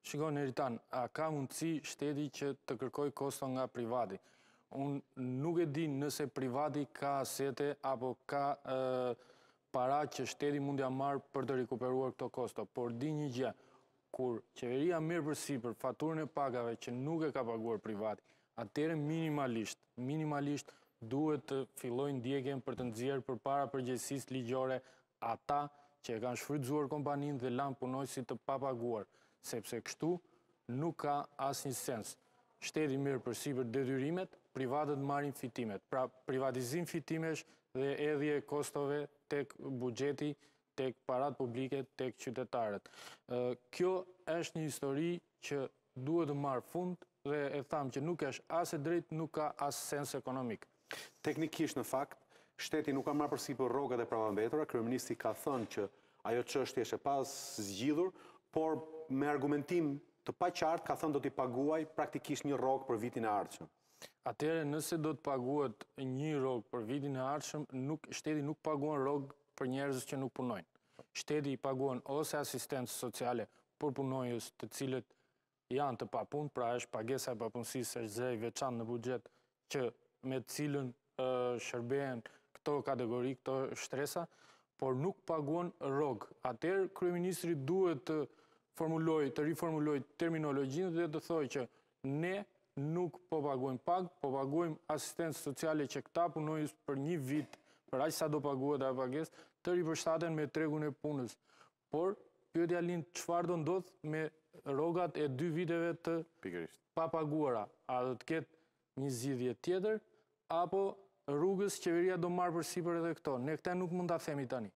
Shikon, Eritan, a ka mundësi shteti që të kërkoj kosto nga privati? Unë nuk e di nëse privati ka asete apo ka para që shteti mund ja marrë për të rikuperuar këto kosto, por di një gjë, kur qeveria merr përsipër faturën e pagave që nuk e ka paguar privati, atëherë minimalisht duhet të fillojnë ndjekjen për të nxjerrë përpara përgjegjësisë ligjore ata që e kanë shfrytzuar kompaninë dhe lanë punojësit të papaguar, sepse kështu nuk ka asnjë sens. Shteti merr përsipër detyrimet, privatët marrin fitimet. Pra, privatizim fitimesh dhe hedhje kostove tek buxheti, tek parat publike, tek qytetarët. Kjo është një histori që duhet të marrë fund dhe e tham që nuk është as e drejtë, nuk ka as sens ekonomik. Teknikisht, në fakt, shteti nuk ka marrë përsipër rrogat e pravambetura. Kryeministri ka thënë që ajo çështje është e pas zgjidhur, por me argumentim të paqartë ka thënë do t'i paguaj praktikisht një rrogë për vitin e ardhshëm. Atëherë, nëse do të paguhet një rrogë për vitin e ardhshëm, shteti nuk paguan rrogë për njerëzit që nuk punojnë. Shteti i paguan ose asistencë sociale për punonjës të cilët janë të papunë, pra është pagesa e papunësisë, është zej veçantë në buxhet që me të cilën shërbehen këto kategori, këto shtresa, por nuk paguan rrogë. Atëherë kryeministri duhet të riformuloj terminologjinë dhe të thojë që ne nuk po paguajmë pagë, po paguajmë asistencë sociale që këta punonjës për një vit, për aq sa do paguhet ajo pagesë, të ripërshtaten me tregun e punës. Por pyetja lind, çfarë do ndodh me rrogat e 2 viteve të papaguara? A do të ketë një zgjidhje tjetër apo rrugës qeveria do marrë përsipër edhe këto? Ne këtë nuk mund ta themi tani.